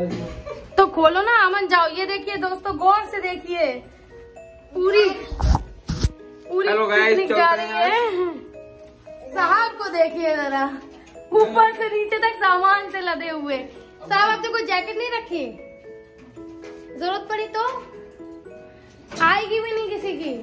तो खोलो ना अमन, जाओ। ये देखिए दोस्तों, गौर से देखिए, पूरी पिकनिक जा रही है। साहब को देखिए जरा, ऊपर से नीचे तक सामान से लदे हुए। साहब आपने कोई जैकेट नहीं रखी? जरूरत पड़ी तो आएगी भी नहीं किसी की।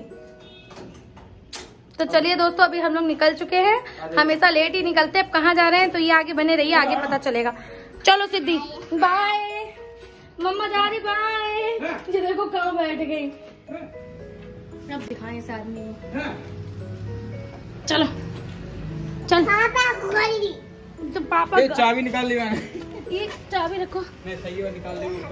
तो चलिए दोस्तों, अभी हम लोग निकल चुके हैं। हमेशा लेट ही निकलते हैं। अब कहाँ जा रहे हैं तो ये आगे बने रहिए, आगे पता चलेगा। चलो सिद्धि, बाय। मम्मा जा रही, बाय। ये देखो कहाँ बैठ गई। अब दिखाएं इस आदमी को। चलो चल। तो पापा चाबी निकाल ली मैंने। ये चाबी रखो। मैं सही है, निकाल ली।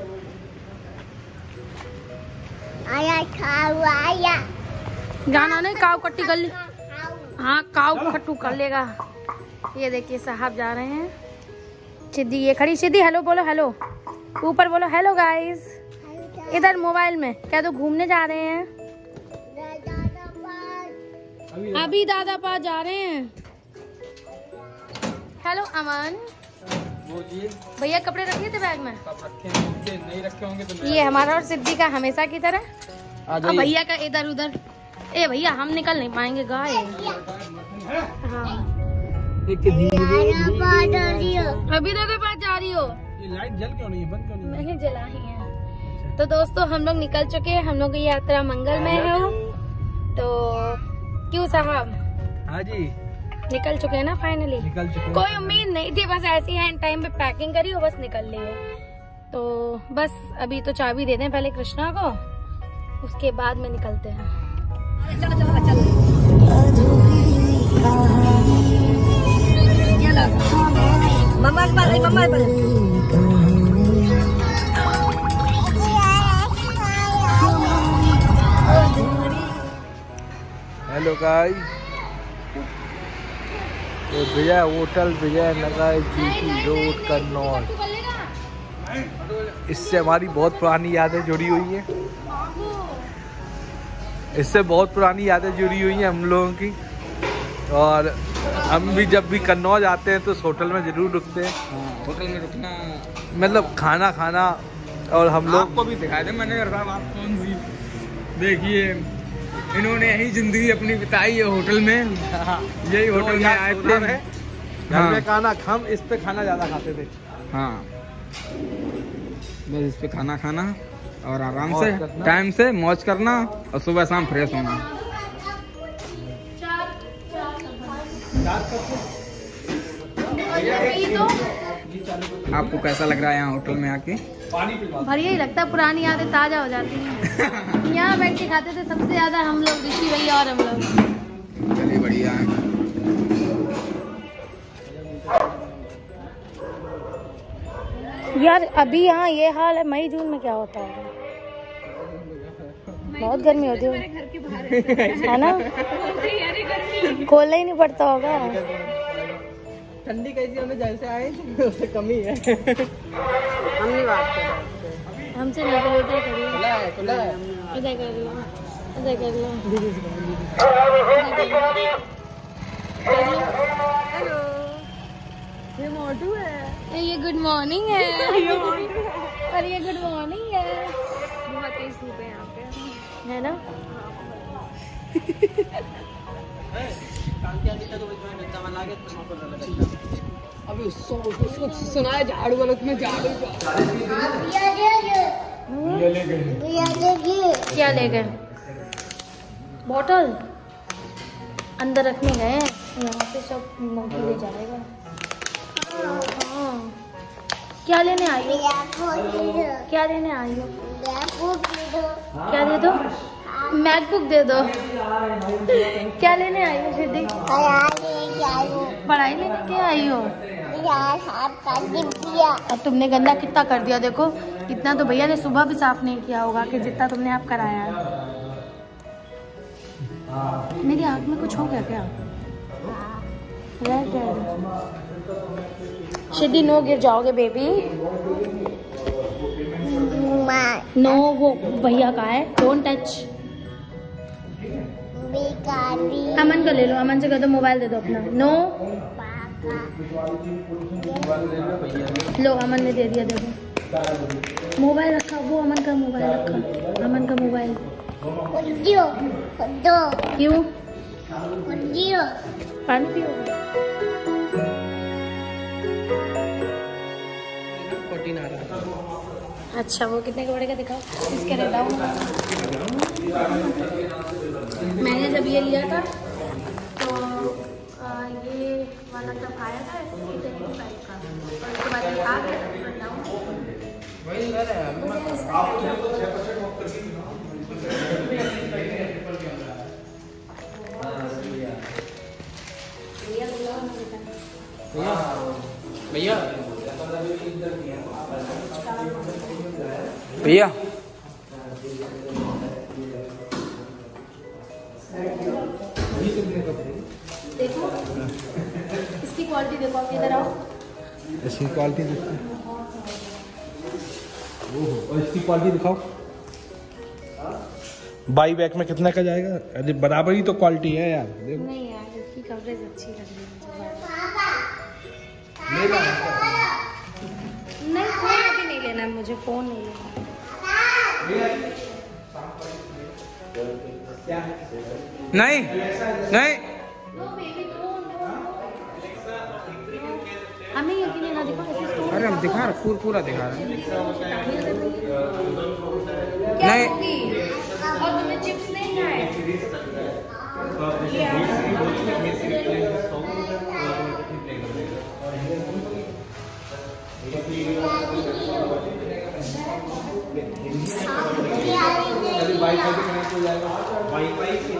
आया गाना नहीं, काव कट्टी कर ली। हाँ, काव खट्टू कर लेगा। ये देखिए साहब जा रहे हैं। सिद्धि ये खड़ी। सिद्धि हेलो बोलो, हेलो ऊपर बोलो, हेलो गाइस। इधर मोबाइल में क्या तो घूमने जा रहे हैं। अभी दादा पास जा रहे हैं। हेलो अमन। भैया कपड़े रखे थे बैग में? नहीं रखे होंगे तो ये हमारा और सिद्धि का हमेशा की तरह। अब भैया का इधर उधर। ए भैया हम निकल नहीं पाएंगे गाय। हाँ। अभी दादा पास जा रही हो? ये लाइट जल क्यों नहीं है, बंद क्यों नहीं है? मैंने जला ही है। तो दोस्तों हम लोग निकल चुके हैं। हम लोग की यात्रा मंगलमय है। तो क्यों साहब? हाँ जी, निकल चुके हैं ना फाइनली। निकल चुके। कोई उम्मीद नहीं थी, बस ऐसी है टाइम पे पैकिंग करी और बस निकल ली है। तो बस अभी तो चाबी दे दें पहले कृष्णा को, उसके बाद में निकलते हैं। चलो चलो चलो। मम्मा hello guys, Vijay hotel, Vijay Nagar, GT road, Kannauj. इससे हमारी बहुत पुरानी यादें जुड़ी हुई है। इससे बहुत पुरानी यादें जुड़ी हुई हैं हम लोगों की। और हम भी जब भी कन्नौज आते हैं तो इस होटल में जरूर रुकते हैं। होटल में रुकना मतलब खाना खाना। और हम लोग को भी दिखाई दे मैंने साहब, आप कौन सी देखिए, इन्होंने यही जिंदगी अपनी बिताई है होटल में। यही होटल में आए थे। घर में खाना हम इस पे खाना ज्यादा खाते थे। हाँ, बस इस पे खाना खाना और आराम से टाइम से मौज करना और सुबह शाम फ्रेश होना। आपको कैसा लग रहा है यहाँ होटल में आके? बढ़िया ही लगता है, पुरानी यादें ताजा हो जाती हैं। यहाँ बैठ के खाते थे सबसे ज्यादा हम लोग, ऋषि भैया और हम लोग। चलिए बढ़िया है। यार अभी यहाँ ये हाल है, मई जून में क्या होता है? बहुत गर्मी होती है ना? खोलना ही नहीं पड़ता होगा। ठंडी कैसी हमें जैसे आए उससे कमी है। हम नहीं बात कर रहे, हमसे नहीं कर रहे। खुला है। इधर कर लो, इधर कर लो। हेलो, ये मोटू है। ये गुड मॉर्निंग है। और ये गुड मॉर्निंग है। बहुत तेज धूप है यहाँ पे, है ना? अभी उसको सुनाया झाड़ू वालों में झाड़ू। क्या ले गए? बॉटल अंदर रखने गए हैं। यहाँ पे सब मंकी ले जाएगा। हाँ, क्या लेने आई हो? क्या लेने आई हो? क्या दे दो? मैकबुक दे दो। क्या लेने आई हो सिद्धि? पढ़ाई लेने क्या आई हो? अब तुमने गंदा कितना कर दिया, देखो इतना तो भैया ने सुबह भी साफ नहीं किया होगा कि जितना तुमने आप कराया है। मेरी आँख में कुछ हो गया क्या? सिद्धि नो, गिर जाओगे बेबी। नो, वो भैया का है, डोंट टच। अमन का ले लो, अमन से कह दो मोबाइल दे दो अपना। नो, लो अमन ने दे दिया, देखो। मोबाइल रखा, वो अमन का मोबाइल रखा, अमन का मोबाइल। क्यों? पानी पियोगे? 14 आ रहा है। अच्छा, वो कितने का पड़ेगा दिखाओ। इसके डाउन मैंने जब ये लिया था तो ये वाला तब आया था 85 का, और उसके बाद ये आ गया वही घर है। भैया भैया देखो इसकी क्वालिटी देखो, आप इधर आओ। इसकी क्वालिटी देखो, और इसकी क्वालिटी दिखाओ। बाई बैक में कितना का जाएगा? अरे बराबर ही तो क्वालिटी है यार, देखो। नहीं यार, इसकी कवरेज अच्छी लग रही है ले लो। नहीं, फोन अभी नहीं लेना है मुझे, फोन नहीं लेना। नहीं नहीं, हमें यकीन ना दिखा। अरे हम दिखा रहे, पूरा दिखा रहे हैं। क्या नहीं। होगी? और तुम्हें चिप्स नहीं खाए? वाईफाई से कनेक्ट हो जाएगा। वाईफाई से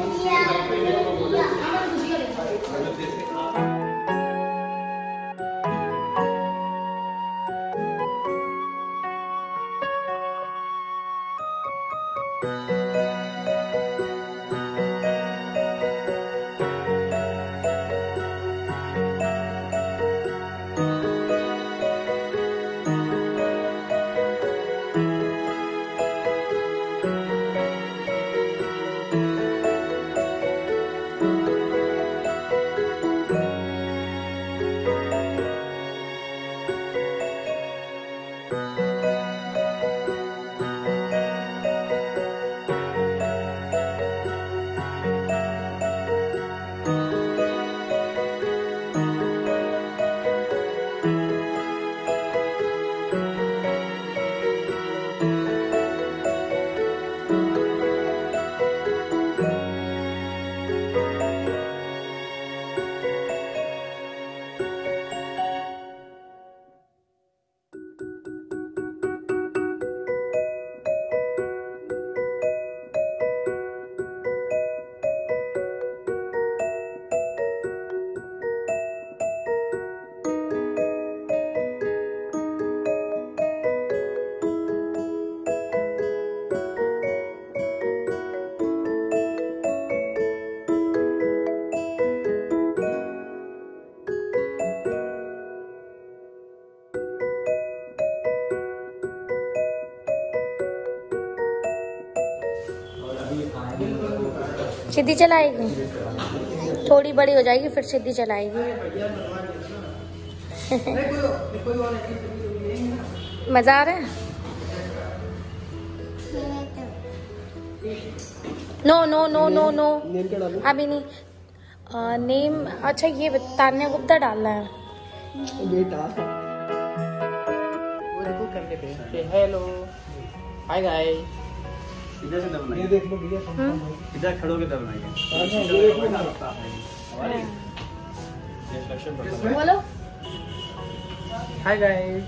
सीधी चलाएगी, थोड़ी बड़ी हो जाएगी फिर सीधी चलाएगी। मजा आ रहा है? No no no no no, अभी नहीं। नेम अच्छा, ये तान्या गुप्ता डालना है। Hello, hi guys. इधर से दबना, ये देख लो भैया, इधर खड़ो के दबना है। बोलो हाय गाइस।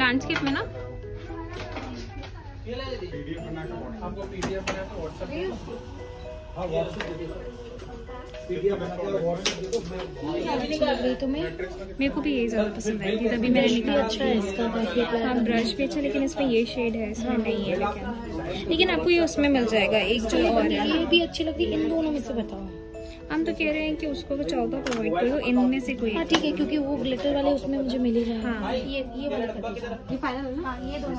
लैंडस्केप में ना। मेरे को भी यही ज्यादा पसंद आई थी, तभी मैंने निकाला। अच्छा है इसका काफी। हाँ ब्रश भी अच्छा, लेकिन इसमें ये शेड है, इसमें नहीं है। लेकिन आपको ये उसमें मिल जाएगा, एक जो और है। ये भी अच्छी लगती है, इन दोनों में से बताओ। हम तो कह रहे हैं कि उसको 14 प्रोवाइड कर दो, इनमें से कोई। हाँ ठीक है, क्योंकि वो ग्लिटर वाले उसमें मुझे मिल ही जाएगा। हाँ। ये वाला कर दीजिए। ये फाइनल है ना? हाँ ये दोनों।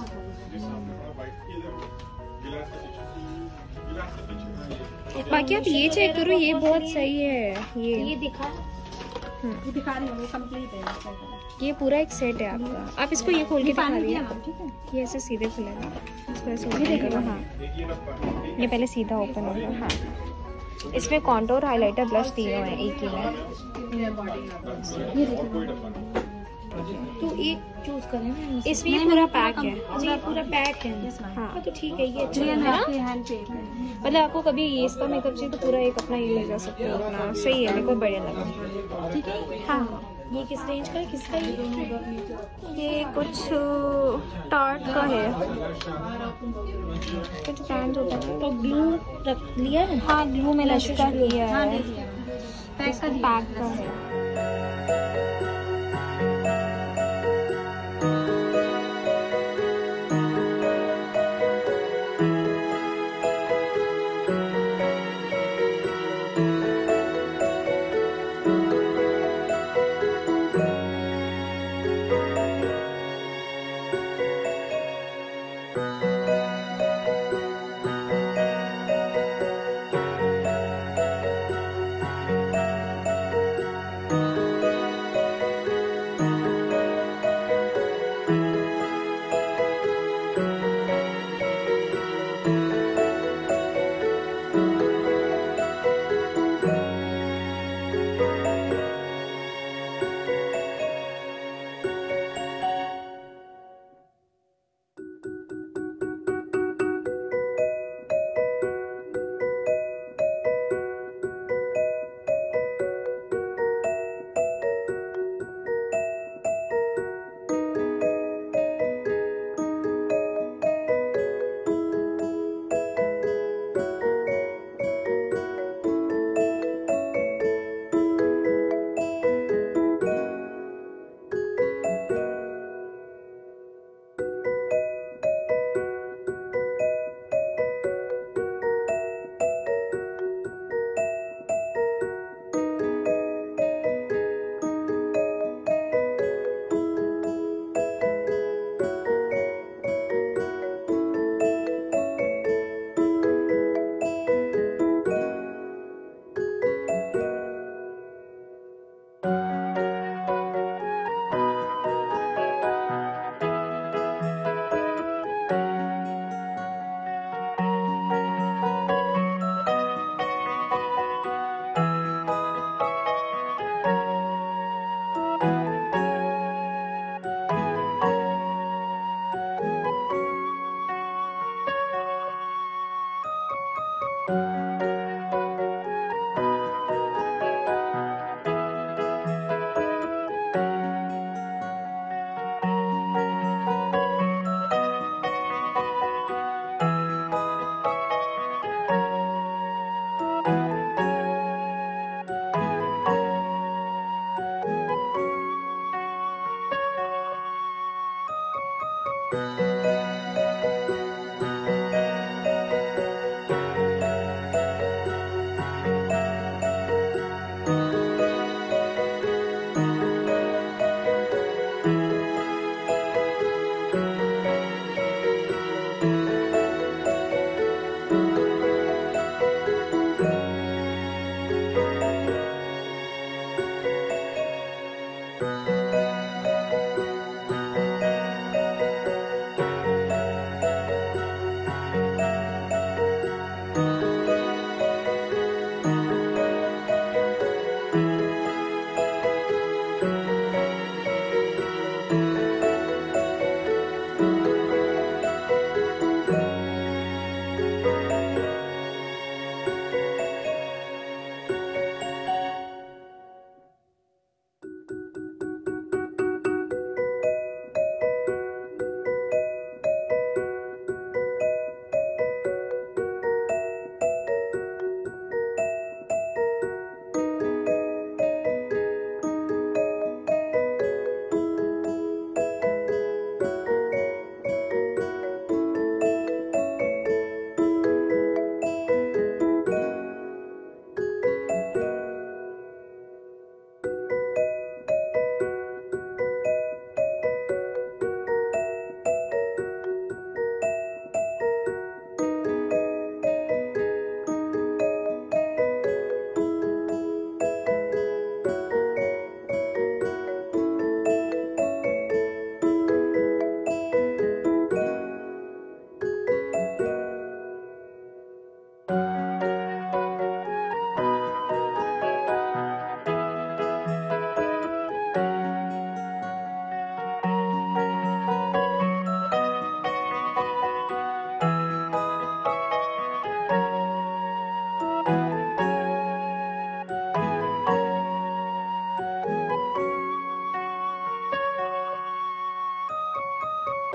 बाकी आप ये चेक करो, ये बहुत सही है। ये दिखा, ये दिखा रही हूँ, कंप्लीट है। ये पूरा एक सेट है आपका। आप इसको ये खोल के दिखा रही है, ठीक है। ये ऐसे सीधे खुलेगा, इसको ऐसे ओपन करो। हाँ ये पहले सीधा ओपन होगा। हाँ इसमें कॉन्टोर, हाइलाइटर, ब्लश तीनों है एक ही में। ये देखो, तो एक चूज करें ना। इसमें ये पूरा पैक है। अच्छा ये पूरा पैक है। हाँ तो ठीक है, ये अच्छा है। मतलब आपको कभी ये इसका मेकअप चाहिए तो पूरा एक अपना ये ले जा सकते हो अपना। सही है, मेरे को बढ़िया लगा। ठीक है। हाँ ये किस रेंज का है, किसका है? ये कुछ टार्ट का है, कुछ ब्रांड होता है। तो ग्लू रख लिया है। हाँ ग्लू में लश्का लिया हाँ है, ले लिया। पैक का पैक का है।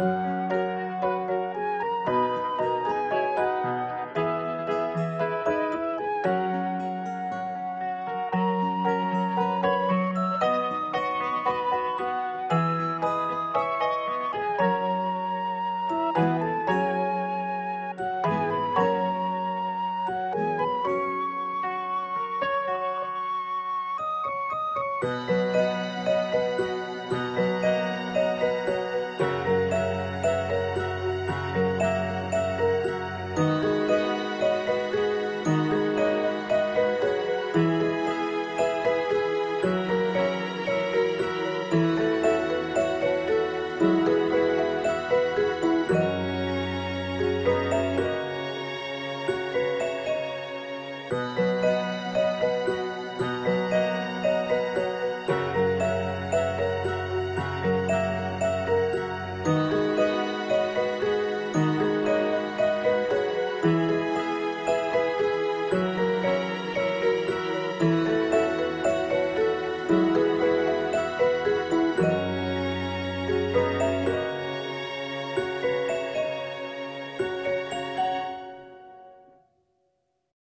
है।